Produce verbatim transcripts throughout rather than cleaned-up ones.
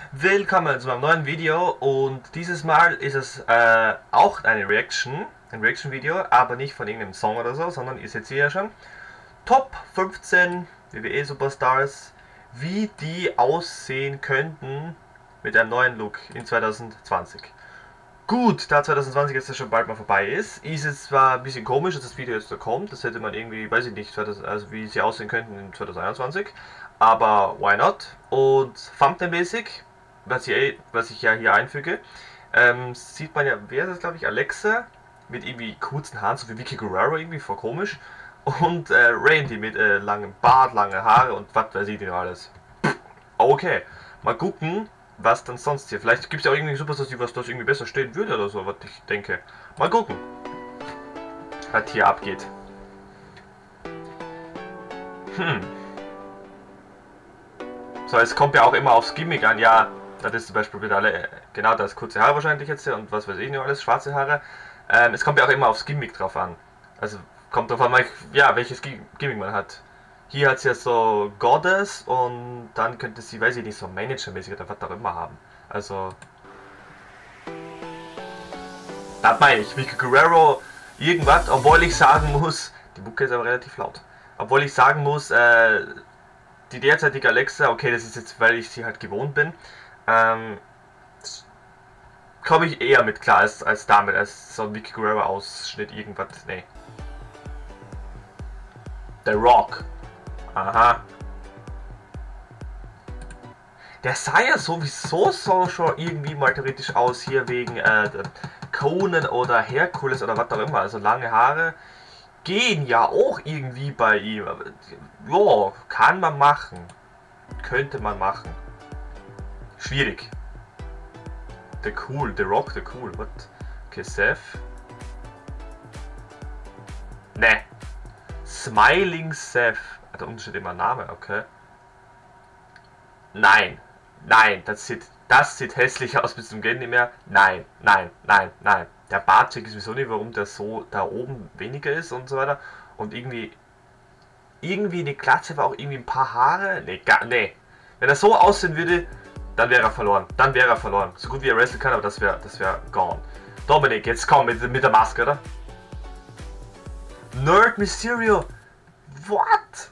Willkommen zu meinem neuen Video und dieses Mal ist es äh, auch eine Reaction, ein Reaction-Video, aber nicht von irgendeinem Song oder so, sondern ihr seht sie ja schon. Top fünfzehn W W E-Superstars, wie die aussehen könnten mit einem neuen Look in zwanzig zwanzig. Gut, da zwanzig zwanzig jetzt schon bald mal vorbei ist, ist es zwar ein bisschen komisch, dass das Video jetzt da kommt, das hätte man irgendwie, weiß ich nicht, also wie sie aussehen könnten in zwanzig einundzwanzig, aber why not? Und Thumbnail-mäßig, was ich, was ich ja hier einfüge, ähm, sieht man ja, wer ist das, glaube ich, Alexa mit irgendwie kurzen Haaren, so wie Vicky Guerrero irgendwie, voll komisch, und äh, Randy mit äh, langem Bart, lange Haare und was weiß ich denn alles. Okay, mal gucken, was dann sonst hier. Vielleicht gibt es ja auch irgendwie Superstars, die was das irgendwie besser stehen würde oder so, was ich denke. Mal gucken, was hier abgeht. Hm. So, es kommt ja auch immer aufs Gimmick an, ja. Das ist zum Beispiel wieder alle, genau, das kurze Haare wahrscheinlich jetzt und was weiß ich noch alles, schwarze Haare. Ähm, es kommt ja auch immer aufs Gimmick drauf an. Also kommt drauf an, ja, welches Gimmick man hat. Hier hat sie ja so Goddess und dann könnte sie, weiß ich nicht, so Manager-mäßig oder was auch immer haben. Also, das meine ich, Vicky Guerrero, irgendwas, obwohl ich sagen muss, die Mucke ist aber relativ laut. Obwohl ich sagen muss, äh, die derzeitige Alexa, okay, das ist jetzt, weil ich sie halt gewohnt bin, ähm, komme ich eher mit klar als, als damit, als so ein Vicky Guerrero Ausschnitt, irgendwas, nee. The Rock. Aha. Der sah ja sowieso so schon irgendwie mal theoretisch aus, hier wegen äh, Conan oder Herkules oder was auch immer, also lange Haare gehen ja auch irgendwie bei ihm. Ja, kann man machen. Könnte man machen. Schwierig. The Cool, The Rock, The Cool, what? Okay, Seth. Ne. Smiling Seth. Da unten steht immer Name, okay. Nein. Nein, das sieht, das sieht hässlich aus bis zum Gehen nicht mehr. Nein, nein, nein, nein. Der Bart check ich sowieso nicht, warum der so da oben weniger ist und so weiter. Und irgendwie. Irgendwie eine Glatze war auch irgendwie ein paar Haare. Nee, gar, nee. Wenn er so aussehen würde, dann wäre er verloren. Dann wäre er verloren. So gut wie er wresteln kann, aber das wäre das wäre gone. Dominik, jetzt komm mit, mit der Maske, oder? Nerd Mysterio. What?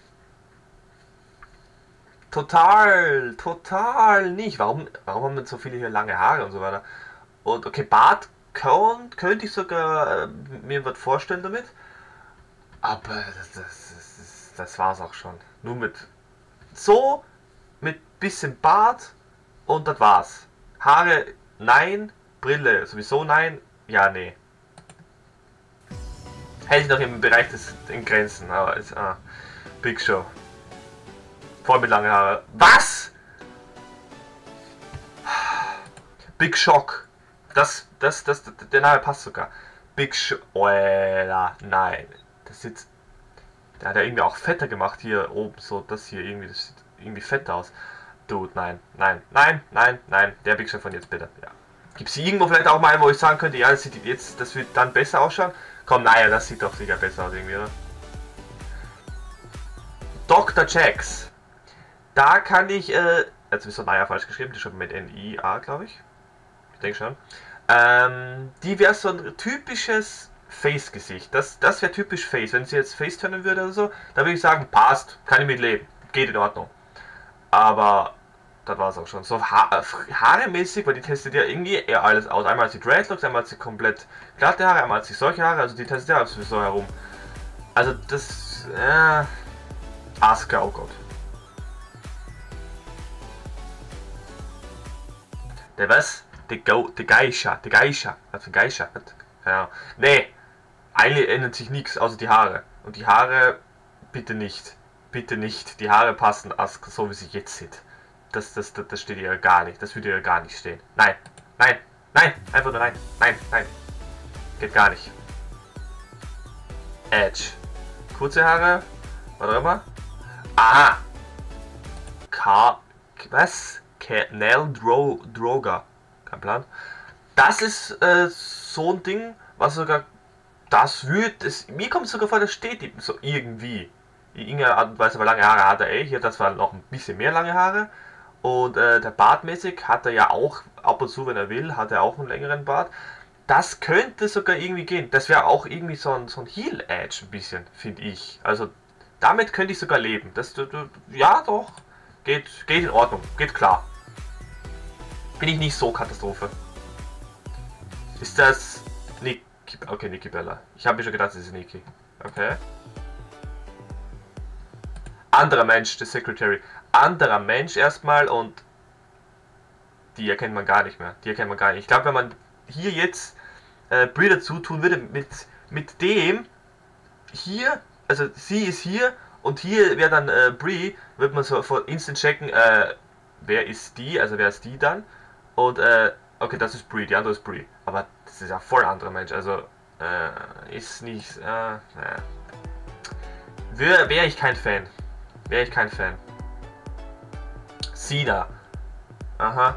Total, total nicht. Warum, warum haben wir so viele hier lange Haare und so weiter? Und okay, Bart könnte könnt ich sogar äh, mir was vorstellen damit. Aber das, das, das, das war's auch schon. Nur mit so, mit bisschen Bart und das war's. Haare, nein. Brille, sowieso nein. Ja, nee. Hätte ich noch im Bereich des in Grenzen, aber ist, ah, Big Show. Voll mit langen Haaren. Was? Big Shock. Das, das, das, der Name passt sogar. Big Shock. Oh, nein. Das sieht. Der hat ja irgendwie auch fetter gemacht hier oben, so das hier irgendwie, das sieht irgendwie fetter aus. Dude, nein, nein, nein, nein, nein, der Big Show von jetzt bitte, ja. Gibt es irgendwo vielleicht auch mal einen, wo ich sagen könnte, ja, das sieht jetzt, das wird dann besser ausschauen? Komm, naja, das sieht doch sicher besser aus irgendwie, oder? Doktor Jax. Da kann ich, äh, jetzt ist so naja falsch geschrieben, die schon mit N I A, glaube ich. Ich denke schon. Ähm, die wäre so ein typisches Face-Gesicht. Das, das wäre typisch Face. Wenn sie jetzt Face turnen würde oder so, dann würde ich sagen, passt, kann ich mit leben. Geht in Ordnung. Aber das war es auch schon. So ha haaremäßig, weil die testet ja irgendwie eher alles aus. Einmal hat sie Dreadlocks, einmal hat sie komplett glatte Haare, einmal hat sie solche Haare, also die testet ja alles so herum. Also das, äh, Asuka, oh Gott. Der was? Der Go, der Geisha, der Geisha, was für Geisha? Ja. Nee, eigentlich ändert sich nichts, außer die Haare. Und die Haare, bitte nicht. Bitte nicht. Die Haare passen Asuka so, wie sie jetzt sieht. Das, das, das, das steht ihr gar nicht. Das würde ihr gar nicht stehen. Nein, nein, nein, einfach nur nein, nein, nein. Geht gar nicht. Edge. Kurze Haare, was auch immer. Aha. K. Was? Nell Dro Droga. Kein Plan. Das ist äh, so ein Ding, was sogar. Das wird. Es, mir kommt es sogar vor, das steht eben so irgendwie. In irgendeiner Art und Weise, weil lange Haare hat er eh. Hier, das war noch ein bisschen mehr lange Haare. Und äh, der Bartmäßig hat er ja auch, ab und zu, wenn er will, hat er auch einen längeren Bart. Das könnte sogar irgendwie gehen. Das wäre auch irgendwie so ein, so ein Heel-Edge ein bisschen, finde ich. Also damit könnte ich sogar leben. Das, ja, doch. Geht, geht in Ordnung. Geht klar. Bin ich nicht so Katastrophe. Ist das Nick? Okay, Nikki Bella. Ich habe mir schon gedacht, das ist Nikki. Okay. Anderer Mensch, der Secretary. Anderer Mensch erstmal und die erkennt man gar nicht mehr. Die erkennt man gar nicht. Ich glaube, wenn man hier jetzt äh, Brie dazu tun würde, mit, mit dem hier, also sie ist hier und hier wäre dann äh, Brie, wird man so instant checken, äh, wer ist die, also wer ist die dann? Und, äh, okay, das ist Brie, die andere ist Brie. Aber das ist ja voll anderer Mensch, also, äh, ist nicht, äh, naja. Wäre wär ich kein Fan. Wäre ich kein Fan. Cena. Aha.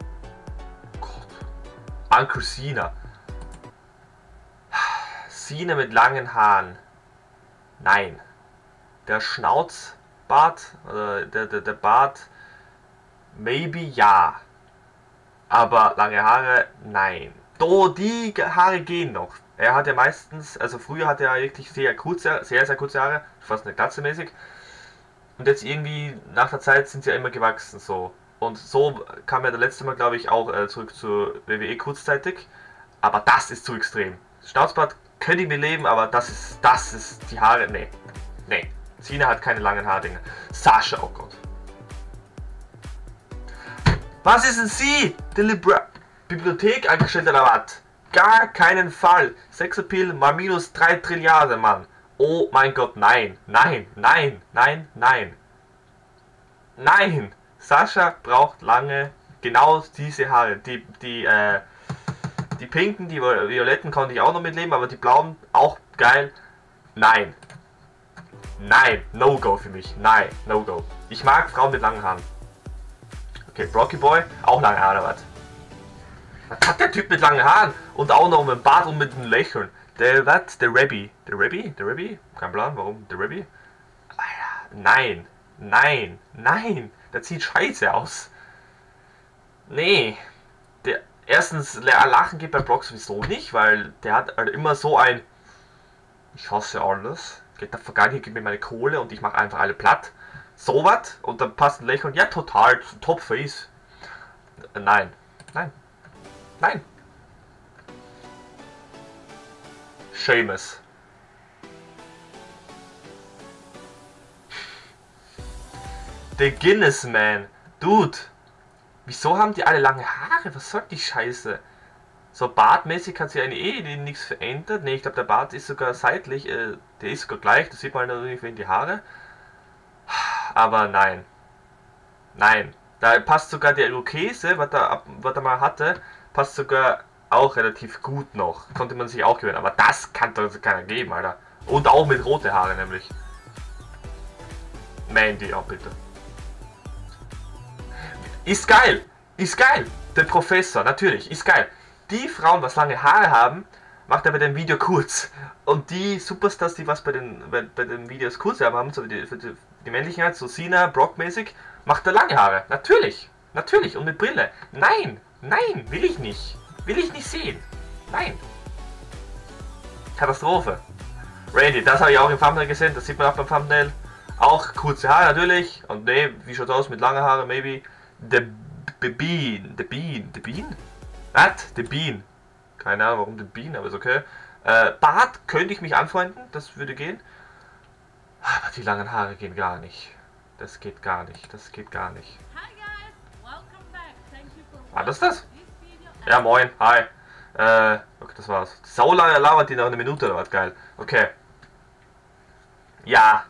Gott. Uncle Cena. Cena mit langen Haaren. Nein. Der Schnauzbart, oder der, der, der Bart, maybe ja. Aber lange Haare, nein. Do, die Haare gehen noch. Er hat ja meistens, also früher hatte er wirklich sehr kurze, sehr, sehr kurze Haare, fast eine Glatze mäßig. Und jetzt irgendwie, nach der Zeit sind sie ja immer gewachsen, so. Und so kam er das letzte Mal, glaube ich, auch äh, zurück zur W W E kurzzeitig. Aber das ist zu extrem. Schnauzbart könnte ich mir leben, aber das ist, das ist die Haare, nee. Nee. Cena hat keine langen Haardinger. Sascha, oh Gott. Was ist denn sie? Die Libra Bibliothek angestellt oder was? Gar keinen Fall. Sexappeal mal minus drei Trilliarden, Mann. Oh mein Gott, nein, nein, nein, nein, nein. Nein. Sascha braucht lange, genau diese Haare. Die, die, äh, die pinken, die violetten konnte ich auch noch mitleben, aber die blauen auch geil. Nein. Nein, No-Go für mich. Nein, No-Go. Ich mag Frauen mit langen Haaren. Okay, Brocky Boy, auch lange Haare, was? Was hat der Typ mit langen Haaren? Und auch noch mit dem Bart und mit einem Lächeln. Der, was? Der Rebby. Der Rebby? Der Rebby? Kein Plan, warum? Der Rebby? Nein, nein, nein. Der sieht scheiße aus. Nee. Der, erstens, Lachen geht bei Brock sowieso nicht, weil der hat halt immer so ein ich hasse alles. Geht der Vergangenheit, gib mir meine Kohle und ich mache einfach alle platt. So was? Und dann passt ein Lächeln. Ja, total. Top Face. Nein. Nein. Nein. Seamus. The Guinness Man. Dude. Wieso haben die alle lange Haare? Was soll die Scheiße? So bartmäßig hat sich eine eh nichts verändert. Ne, ich glaube der Bart ist sogar seitlich. Äh, der ist sogar gleich. Das sieht man natürlich in die Haare. Aber nein. Nein. Da passt sogar der Irokese, was er, was er mal hatte, passt sogar auch relativ gut noch. Konnte man sich auch gewöhnen. Aber das kann doch keiner geben, Alter. Und auch mit rote Haare nämlich. Mandy auch bitte. Ist geil. Ist geil. Der Professor, natürlich. Ist geil. Die Frauen, was lange Haare haben, macht er bei dem Video kurz. Und die Superstars, die was bei den, bei, bei den Videos kurz haben, so die, für die, die männlichen halt, so Cena, Brock mäßig, macht er lange Haare. Natürlich. Natürlich. Und mit Brille. Nein. Nein. Will ich nicht. Will ich nicht sehen. Nein. Katastrophe. Randy, das habe ich auch im Thumbnail gesehen. Das sieht man auch beim Thumbnail. Auch kurze Haare natürlich. Und ne, wie schaut aus mit langen Haaren? Maybe. The Bean. The Bean. The Bean? Was? The Bean. Keine Ahnung warum The Bean, aber ist okay. Äh, Bart könnte ich mich anfreunden. Das würde gehen. Aber die langen Haare gehen gar nicht. Das geht gar nicht. Das geht gar nicht. War das das? Ja, moin. Hi. Äh, okay, das war's. Sau lange labert die noch eine Minute oder was? Geil. Okay. Ja.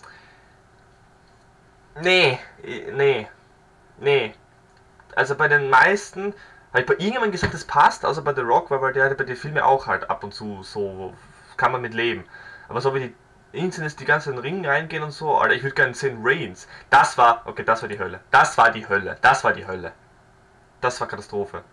Nee. Nee. Nee. Also bei den meisten habe ich bei irgendjemandem gesagt, das passt, außer bei The Rock, weil der bei den Filmen auch halt ab und zu so kann man mit leben. Aber so wie die Incidents die ganzen Ringen reingehen und so, Alter, ich würde gerne sehen Reigns. Das war, okay, das war die Hölle. Das war die Hölle. Das war die Hölle. Das war Katastrophe.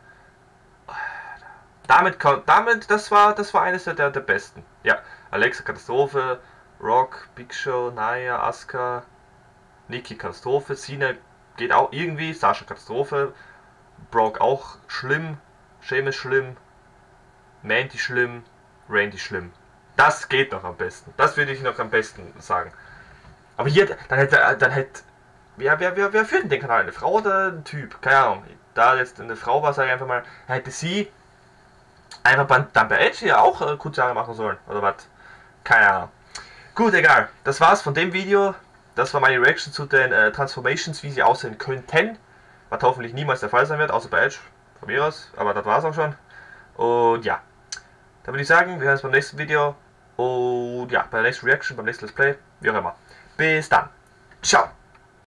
Damit, damit, das war, das war eines der, der, der besten. Ja, Alexa Katastrophe, Rock, Big Show, Nia, Asuka, Nikki Katastrophe, Cena geht auch irgendwie. Sasha Katastrophe. Brock auch schlimm. Sheamus schlimm. Mandy schlimm. Randy schlimm. Das geht noch am besten. Das würde ich noch am besten sagen. Aber hier, dann hätte, dann hätte, wer, wer, wer, wer führt denn den Kanal? Eine Frau oder ein Typ? Keine Ahnung. Da jetzt eine Frau war, sage ich einfach mal, hätte sie einfach bei, dann bei Edge ja auch äh, kurze Haare machen sollen. Oder was? Keine Ahnung. Gut, egal. Das war's von dem Video. Das war meine Reaction zu den äh, Transformations, wie sie aussehen könnten. Was hoffentlich niemals der Fall sein wird, außer bei Edge. Von mir aus. Aber das war's auch schon. Und ja. Dann würde ich sagen, wir hören uns beim nächsten Video. Und ja, bei der nächsten Reaction, beim nächsten Let's Play. Wie auch immer. Bis dann. Ciao.